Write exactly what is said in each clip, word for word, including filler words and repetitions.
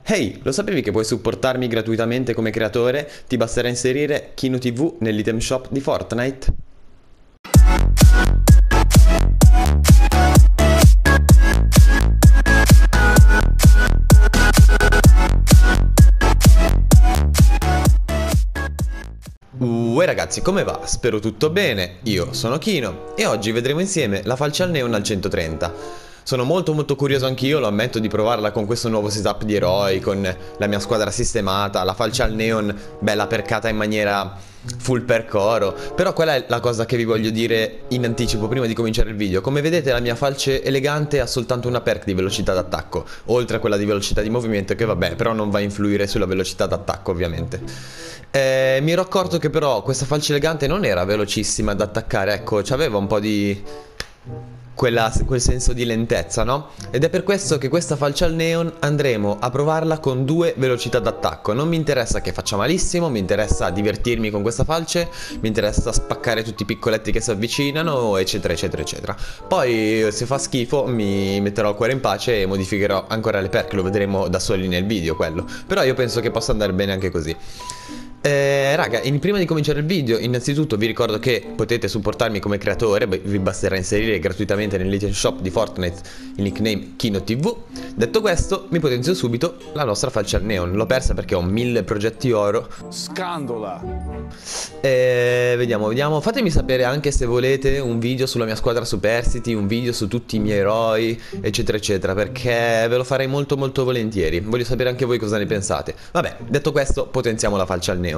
Ehi, lo sapevi che puoi supportarmi gratuitamente come creatore? Ti basterà inserire Kino T V nell'item shop di Fortnite. Uè ragazzi, come va? Spero tutto bene, io sono Kino e oggi vedremo insieme la falce al neon al centotrenta. Sono molto molto curioso anch'io, lo ammetto, di provarla con questo nuovo setup di eroi, con la mia squadra sistemata, la falce al neon bella percata in maniera full percoro. Però quella è la cosa che vi voglio dire in anticipo prima di cominciare il video. Come vedete la mia falce elegante ha soltanto una perk di velocità d'attacco, oltre a quella di velocità di movimento, che vabbè, però non va a influire sulla velocità d'attacco ovviamente. Eh, mi ero accorto che però questa falce elegante non era velocissima ad attaccare, ecco, c'aveva un po' di... Quella, quel senso di lentezza, no? Ed è per questo che questa falce al neon andremo a provarla con due velocità d'attacco. Non mi interessa che faccia malissimo, mi interessa divertirmi con questa falce, mi interessa spaccare tutti i piccoletti che si avvicinano, eccetera eccetera eccetera. Poi se fa schifo mi metterò il cuore in pace e modificherò ancora le perk, lo vedremo da soli nel video quello. Però io penso che possa andare bene anche così. Eh, raga, in, prima di cominciare il video, innanzitutto vi ricordo che potete supportarmi come creatore. Beh, vi basterà inserire gratuitamente nell'item shop di Fortnite il nickname Kino T V. Detto questo, mi potenzio subito la nostra falce al neon. L'ho persa perché ho mille progetti oro. Scandola. Eh, vediamo, vediamo. Fatemi sapere anche se volete un video sulla mia squadra Supercity, un video su tutti i miei eroi, eccetera eccetera, perché ve lo farei molto molto volentieri. Voglio sapere anche voi cosa ne pensate. Vabbè, detto questo, potenziamo la falce al neon.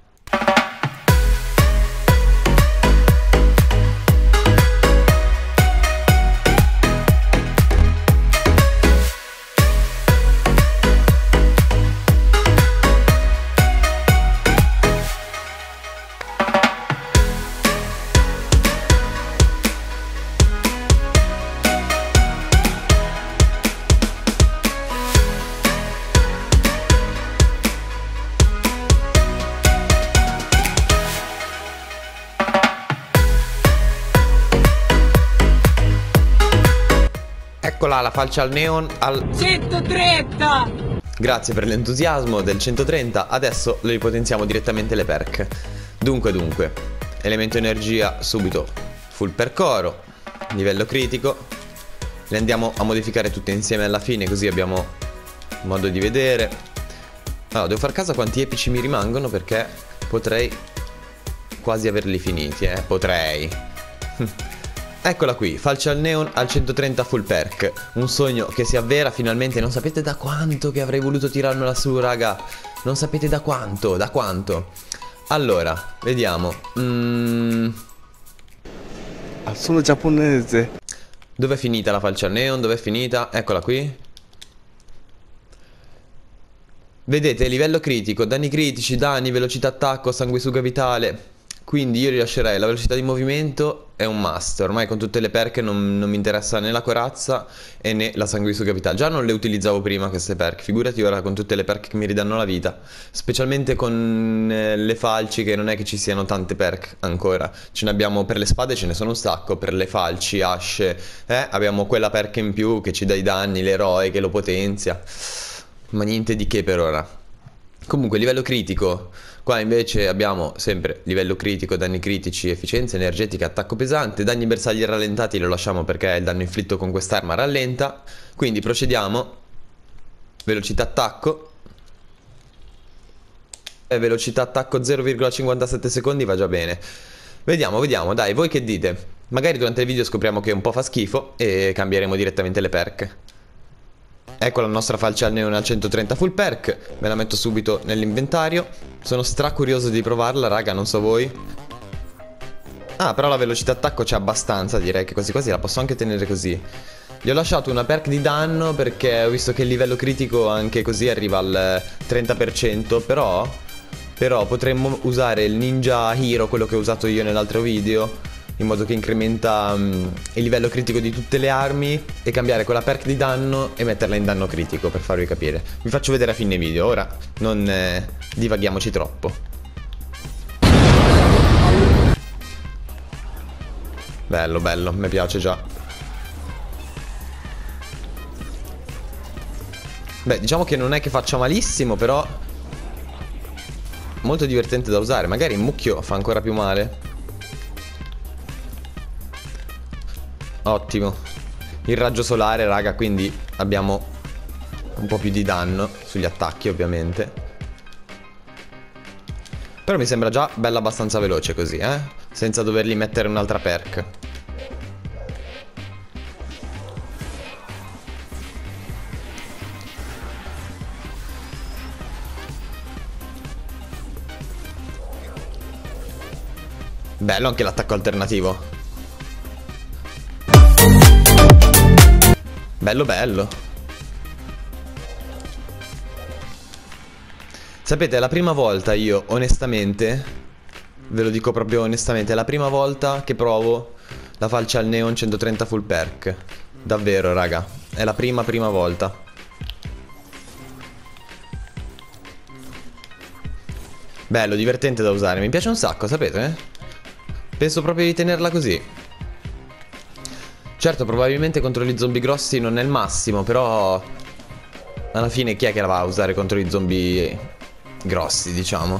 Eccola la falce al neon al centotrenta. Grazie per l'entusiasmo del centotrenta. Adesso le ripotenziamo direttamente le perk. Dunque dunque elemento energia subito full percoro, livello critico. Le andiamo a modificare tutte insieme alla fine, così abbiamo modo di vedere. Allora devo far caso a quanti epici mi rimangono, perché potrei quasi averli finiti, eh, potrei. Eccola qui, falce al neon al centotrenta full perk. Un sogno che si avvera finalmente. Non sapete da quanto che avrei voluto tirarmela su, raga. Non sapete da quanto, da quanto. Allora, vediamo. mm... Ah, sono giapponese. Dov'è finita la falce al neon? Dov'è finita? Eccola qui. Vedete, livello critico, danni critici, danni, velocità attacco, sanguisuga vitale. Quindi io rilascerei la velocità di movimento, è un must. Ormai con tutte le perk non, non mi interessa né la corazza e né la sanguisuga vitale. Già non le utilizzavo prima queste perk, figurati ora con tutte le perk che mi ridanno la vita. Specialmente con eh, le falci, che non è che ci siano tante perk ancora. Ce ne abbiamo per le spade, ce ne sono un sacco. Per le falci, asce, eh, abbiamo quella perk in più che ci dà i danni, l'eroe che lo potenzia. Ma niente di che per ora. Comunque livello critico. Qua invece abbiamo sempre livello critico, danni critici, efficienza energetica, attacco pesante. Danni bersagli rallentati lo lasciamo perché il danno inflitto con quest'arma rallenta. Quindi procediamo. Velocità attacco. E velocità attacco zero virgola cinquantasette secondi va già bene. Vediamo, vediamo, dai, voi che dite? Magari durante il video scopriamo che un po' fa schifo e cambieremo direttamente le perk. Ecco la nostra falce al neon al centotrenta full perk. Me la metto subito nell'inventario. Sono stra curioso di provarla, raga, non so voi. Ah, però la velocità attacco c'è abbastanza, direi che quasi quasi la posso anche tenere così. Gli ho lasciato una perk di danno perché ho visto che il livello critico anche così arriva al trenta per cento. Però Però potremmo usare il Ninja Hero, quello che ho usato io nell'altro video, in modo che incrementa um, il livello critico di tutte le armi, e cambiare quella perk di danno e metterla in danno critico, per farvi capire. Vi faccio vedere a fine video, ora non eh, divaghiamoci troppo. Bello, bello, mi piace già. Beh, diciamo che non è che faccia malissimo, però molto divertente da usare. Magari il mucchio fa ancora più male. Ottimo. Il raggio solare, raga, quindi abbiamo un po' più di danno sugli attacchi, ovviamente. Però mi sembra già bella abbastanza veloce così, eh? Senza dovergli mettere un'altra perk. Bello anche l'attacco alternativo. Bello bello. Sapete, è la prima volta io, onestamente, ve lo dico proprio onestamente, è la prima volta che provo la falce al neon centotrenta full perk. Davvero, raga, è la prima prima volta. Bello, divertente da usare, mi piace un sacco, sapete? Eh? Penso proprio di tenerla così. Certo, probabilmente contro gli zombie grossi non è il massimo, però alla fine chi è che la va a usare contro gli zombie grossi, diciamo?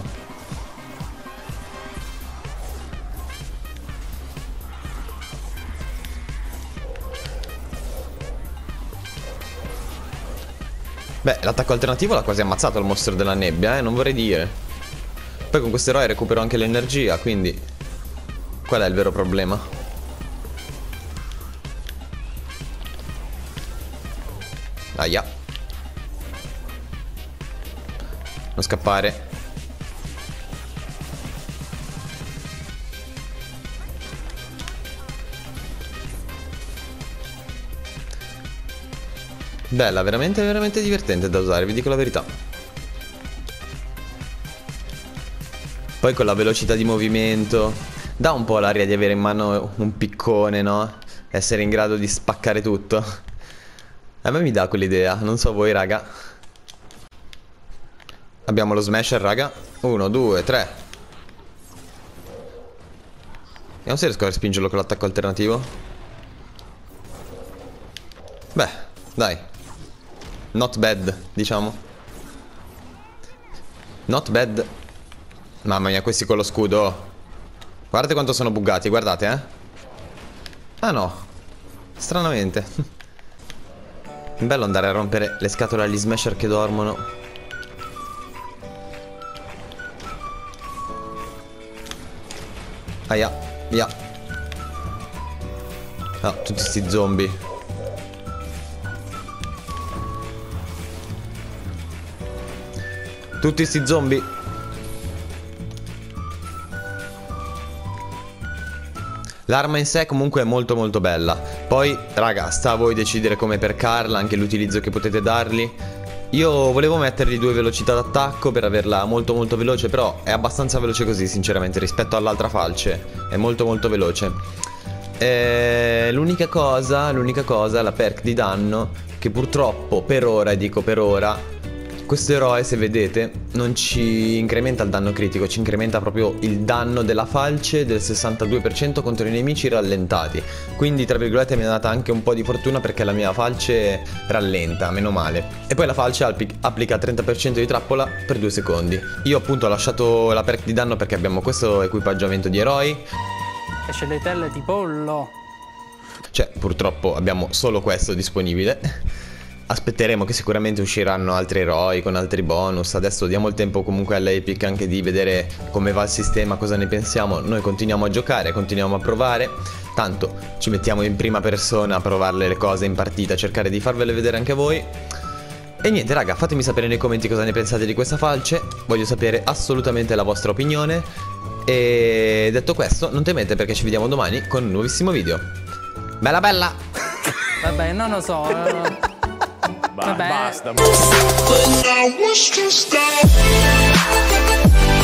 Beh, l'attacco alternativo l'ha quasi ammazzato il mostro della nebbia, eh, non vorrei dire. Poi con questo eroe recupero anche l'energia, quindi qual è il vero problema? Aia. Non scappare. Bella, veramente veramente divertente da usare, vi dico la verità. Poi con la velocità di movimento dà un po' l'aria di avere in mano un piccone, no? Essere in grado di spaccare tutto. A me mi dà quell'idea, non so voi, raga. Abbiamo lo smasher, raga. Uno, due, tre. Vediamo se riesco a respingerlo con l'attacco alternativo. Beh, dai. Not bad, diciamo. Not bad. Mamma mia, questi con lo scudo. Guardate quanto sono buggati, guardate, eh. Ah no. Stranamente. È bello andare a rompere le scatole agli smasher che dormono. Aia, via. Ah, tutti sti zombie. Tutti sti zombie. L'arma in sé comunque è molto molto bella. Poi, raga, sta a voi decidere come percarla, anche l'utilizzo che potete dargli. Io volevo mettergli due velocità d'attacco per averla molto molto veloce, però è abbastanza veloce così sinceramente rispetto all'altra falce. È molto molto veloce. L'unica cosa, l'unica cosa, la perk di danno, che purtroppo per ora, e dico per ora, questo eroe, se vedete, non ci incrementa il danno critico, ci incrementa proprio il danno della falce del sessantadue per cento contro i nemici rallentati. Quindi, tra virgolette, mi ha data anche un po' di fortuna perché la mia falce rallenta, meno male. E poi la falce applica trenta per cento di trappola per due secondi. Io appunto ho lasciato la perk di danno perché abbiamo questo equipaggiamento di eroi. Esce le telle di pollo. Cioè, purtroppo abbiamo solo questo disponibile. Aspetteremo che sicuramente usciranno altri eroi con altri bonus. Adesso diamo il tempo comunque all'Epic anche di vedere come va il sistema, cosa ne pensiamo. Noi continuiamo a giocare, continuiamo a provare. Tanto ci mettiamo in prima persona a provarle le cose in partita, a cercare di farvele vedere anche a voi. E niente raga, fatemi sapere nei commenti cosa ne pensate di questa falce. Voglio sapere assolutamente la vostra opinione. E detto questo, non temete perché ci vediamo domani con un nuovissimo video. Bella bella! Vabbè, non lo so. eh. Ba- Vabbè. basta.